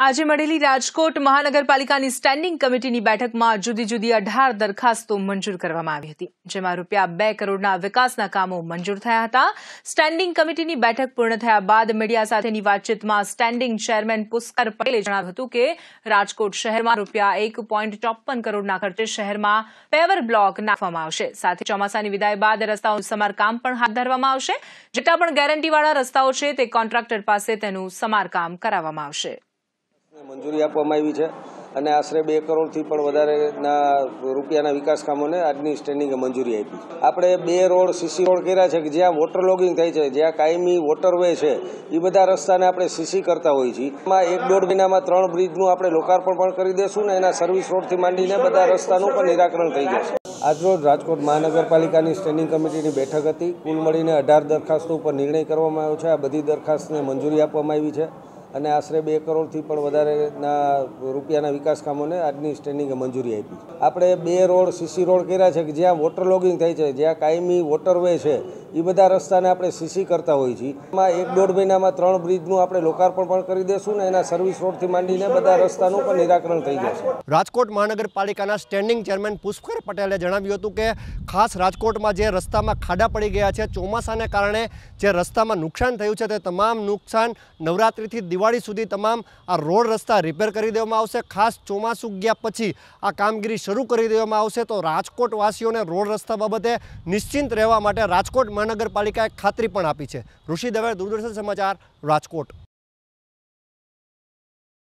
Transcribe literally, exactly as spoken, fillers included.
આજે મળેલી રાજકોટ મહાનગરપાલિકાની સ્ટેન્ડિંગ કમિટીની બેઠકમાં જુદી જુદી અઢાર દરખાસ્તો મંજૂર કરવામાં આવી હતી, જેમાં રૂપિયા બે કરોડના વિકાસના કામો મંજૂર થયા હતા। સ્ટેન્ડિંગ કમિટીની બેઠક પૂર્ણ થયા બાદ મીડિયા સાથેની વાતચીતમાં સ્ટેન્ડિંગ ચેરમેન પુષ્કર પટેલે જણાવ્યું હતું કે રાજકોટ શહેરમાં રૂપિયા એક પોઈન્ટ ચોપન કરોડના ખર્ચે શહેરમાં પેવર બ્લોક નાખવામાં આવશે। સાથે ચોમાસાની વિદાય બાદ રસ્તાઓનું સમારકામ પણ હાથ ધરવામાં આવશે। જેટલા પણ ગેરંટીવાળા રસ્તાઓ છે તે કોન્ટ્રાક્ટર પાસે તેનું સમારકામ કરાવવામાં આવશે। મંજૂરી આપવામાં આવી છે અને આશરે બે કરોડથી પણ વધારેના રૂપિયાના વિકાસ કામોને આજની સ્ટેન્ડિંગે મંજૂરી આપી। આપણે બે રોડ સીસી રોડ કર્યા છે કે જ્યાં વોટર લોગિંગ થાય છે, જ્યાં કાયમી વોટરવે છે, એ બધા રસ્તાને આપણે સીસી કરતા હોઈએ છીએ। એમાં એક દોઢ મહિનામાં ત્રણ બ્રિજનું આપણે લોકાર્પણ પણ કરી દઈશું ને એના સર્વિસ રોડથી માંડીને બધા રસ્તાનું પણ નિરાકરણ થઈ જશે। આજરોજ રાજકોટ મહાનગરપાલિકાની સ્ટેન્ડિંગ કમિટીની બેઠક હતી। કુલ મળીને અઢાર દરખાસ્તો ઉપર નિર્ણય કરવામાં આવ્યો છે। આ બધી દરખાસ્તને મંજૂરી આપવામાં આવી છે અને આશરે બે કરોડથી પણ વધારેના રૂપિયાના વિકાસ કામોને આજની સ્ટેન્ડિંગે મંજૂરી આપી। આપણે બે રોડ સીસી રોડ કર્યા છે કે જ્યાં વોટર લોગિંગ થાય છે, જ્યાં કાયમી વોટરવે છે, એ બધા રસ્તાને આપણે સીસી કરતા હોઈએ છીએ। એમાં એક દોઢ મહિનામાં ત્રણ બ્રિજનું આપણે લોકાર્પણ પણ કરી દઈશું ને એના સર્વિસ રોડથી માંડીને બધા રસ્તાનું પણ નિરાકરણ થઈ જશે। રાજકોટ મહાનગરપાલિકાના સ્ટેન્ડિંગ ચેરમેન પુષ્કર પટેલે જણાવ્યું હતું કે ખાસ રાજકોટમાં જે રસ્તામાં ખાડા પડી ગયા છે, ચોમાસાને કારણે જે રસ્તામાં નુકસાન થયું છે, તે તમામ નુકસાન નવરાત્રિથી દિવાળી સુધી તમામ આ રોડ રસ્તા રિપેર કરી દેવામાં આવશે। ખાસ ચોમાસું ગયા પછી આ કામગીરી શરૂ કરી દેવામાં આવશે। તો રાજકોટવાસીઓને રોડ રસ્તા બાબતે નિશ્ચિંત રહેવા માટે રાજકોટ મહાનગરપાલિકાએ ખાતરી પણ આપી છે। ઋષિ દવે, દૂરદર્શન સમાચાર, રાજકોટ।